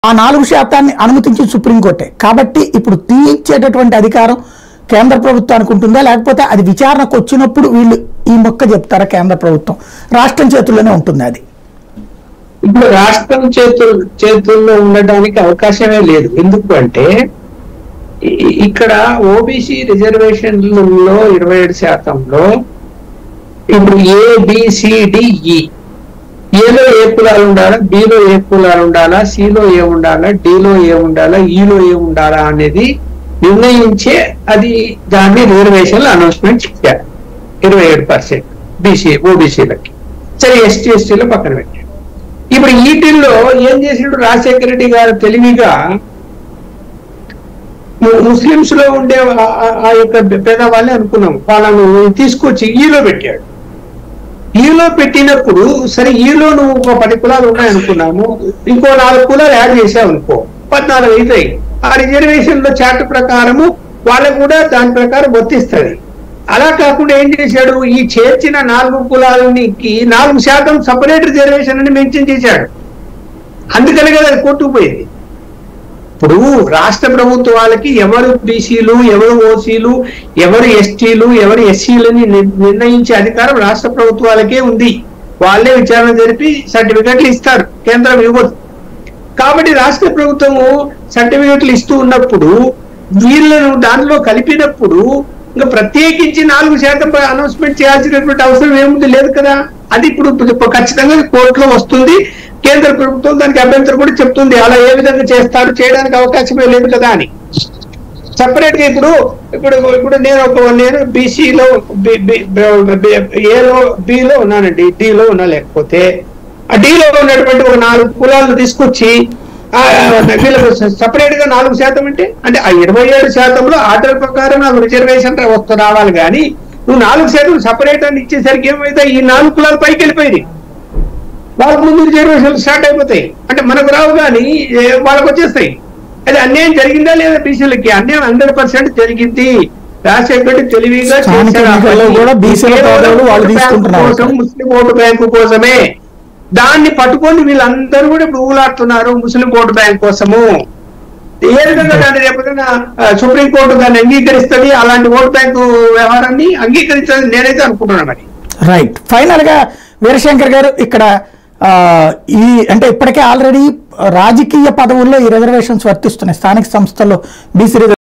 ఆ 4% అనుమతించింది సుప్రీంకోర్టే. కాబట్టి ఇప్పుడు తీయించేటటువంటి అధికారం కేంద్ర ప్రభుత్వానికి ఉంటుందా, లేకపోతే అది విచారణకు వచ్చినప్పుడు వీళ్ళు ఈ మొక్క చెప్తారా కేంద్ర ప్రభుత్వం, రాష్ట్రం చేతుల్లోనే ఉంటుంది అది? ఇప్పుడు రాష్ట్రం చేతుల్లో ఉండడానికి అవకాశమే లేదు. ఎందుకు అంటే ఇక్కడ ఓబీసీ రిజర్వేషన్లలో 27%లో ఇప్పుడు ABCDE, ఏలో ఏ కులాలు ఉండాలా, బిలో ఏ కులాలు ఉండాలా, సిలో ఏ ఉండాలా, డిలో ఏ ఉండాలా, ఈలో ఏ ఉండాలా అనేది నిర్ణయించే అది దాన్ని రిజర్వేషన్లు అనౌన్స్మెంట్ చేశారు. 27% ఓబీసీలకి, సరే ST/STలో పక్కన పెట్టారు. ఇప్పుడు వీటిల్లో ఏం చేసినట్టు రాజశేఖర రెడ్డి గారు తెలివిగా ముస్లింస్ లో ఉండే ఆ యొక్క పేదవాళ్ళని అనుకున్నాం, వాళ్ళను తీసుకొచ్చి ఈలో పెట్టాడు. ఈలో పెట్టినప్పుడు సరే ఈలో నువ్వు 10 కులాలు ఉన్నాయనుకున్నాము, ఇంకో 4 కులాలు యాడ్ చేసావు అనుకో, 14 అవుతాయి. ఆ రిజర్వేషన్ లో చార్ట్ ప్రకారము వాళ్ళకు కూడా దాని ప్రకారం వర్తిస్తుంది. అలా కాకుండా ఏం చేశాడు, ఈ చేర్చిన 4 కులాలకి 4% సపరేట్ రిజర్వేషన్ అని మెన్షన్ చేశాడు. అందుకనే కదా అది కోర్టుకు పోయింది. ఇప్పుడు రాష్ట్ర ప్రభుత్వాలకి ఎవరు బీసీలు, ఎవరు ఓసీలు, ఎవరు ఎస్టీలు, ఎవరు ఎస్సీలని నిర్ణయించే అధికారం రాష్ట్ర ప్రభుత్వాలకే ఉంది. వాళ్ళే విచారణ జరిపి సర్టిఫికెట్లు ఇస్తారు, కేంద్రం ఇవ్వదు. కాబట్టి రాష్ట్ర ప్రభుత్వము సర్టిఫికెట్లు ఇస్తూ ఉన్నప్పుడు వీళ్ళను దానిలో కలిపినప్పుడు ఇంకా ప్రత్యేకించి 4% అనౌన్స్మెంట్ చేయాల్సినటువంటి అవసరం ఏముంది, లేదు కదా. అది ఇప్పుడు ఖచ్చితంగా కోర్టులో వస్తుంది. కేంద్ర ప్రభుత్వం దానికి అభ్యంతరం కూడా చెప్తుంది, అలా ఏ విధంగా చేస్తారు, చేయడానికి అవకాశమే లేదు కదా అని. సపరేట్ గా ఇప్పుడు నేను బీసీలో ఏలో బిలో ఉన్నానండి, డిలో ఉన్నా, లేకపోతే ఆ డిలో ఉన్నటువంటి ఒక 4 కులాలను తీసుకొచ్చి వీళ్ళకు సపరేట్ గా 4% అంటే ఆ 27%లో ఆర్డర్ ప్రకారం నాకు రిజర్వేషన్ రావాలి. కానీ నువ్వు 4% సపరేట్ అని ఇచ్చేసరికి ఏమైతే ఈ 4 కులాలు పైకి వెళ్ళిపోయింది, వాళ్ళకు ముందు రిజర్వేషన్లు స్టార్ట్ అయిపోతాయి. అంటే మనకు రావు కానీ వాళ్ళకు వచ్చేస్తాయి. అది అన్యాయం జరిగిందా లేదా బీసీలకి? అన్యాయం 100% జరిగింది. రాజశేఖర రెడ్డి తెలివిగా ముస్లిం ఓటు బ్యాంకు కోసమే దాన్ని పట్టుకొని వీళ్ళందరూ కూడా ఇప్పుడు ఊలాడుతున్నారు ముస్లిం ఓటు బ్యాంక్ కోసము. ఏ విధంగా దాన్ని రేపొద్దున సుప్రీంకోర్టు దాన్ని అంగీకరిస్తుంది, అలాంటి ఓటు బ్యాంకు వ్యవహారాన్ని అంగీకరించాలని నేనైతే అనుకుంటున్నాను. మరి రైట్, ఫైనల్ గా వీరశంకర్ గారు, ఇక్కడ అంటే ఇప్పటికే ఆల్రెడీ రాజకీయ పదవుల్లో ఈ రిజర్వేషన్స్ వర్తిస్తున్నాయి. స్థానిక సంస్థల్లో బీసీ